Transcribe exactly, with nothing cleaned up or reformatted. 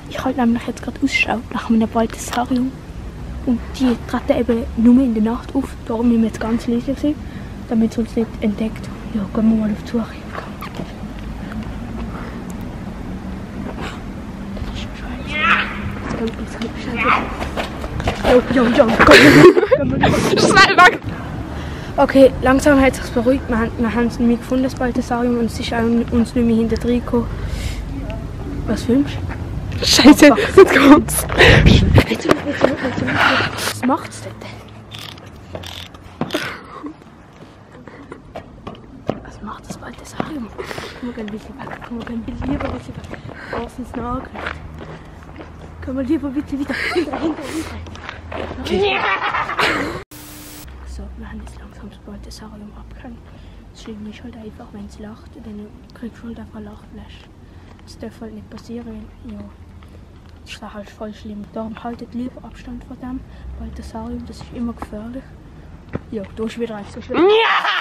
Ich halte nämlich jetzt gerade Ausschau nach einem Baldessarium. Und die treten eben nur in der Nacht auf. Darum müssen wir jetzt ganz leise sein, damit es uns nicht entdeckt. Ja, gehen wir mal auf die Suche. Jo, jo, jo, komm. Schnell weg! Okay, langsam hat es sich beruhigt. Wir haben, wir haben es nicht mehr gefunden, das Baldessarium, und es ist auch uns nicht mehr hinter drin gekommen. Was filmst du? Scheiße, jetzt kommt's! Was macht's denn? Was macht das Baldessarium? Komm, wir gehen ein bisschen weg. Komm, wir gehen lieber ein bisschen weg. Was uns nachgreift. Können wir lieber bitte wieder hinter, hinter, hinter. Okay. So, wir haben jetzt langsam das Baldessarium abgehängt. Das Schlimme ist halt einfach, wenn es lacht, dann kriegst du halt einfach Lachflash. Das darf halt nicht passieren. Ja, das ist halt voll schlimm. Darum haltet lieber Abstand von dem Baldessarium, das ist immer gefährlich. Ja, du hast wieder eins so schlimm. Ja!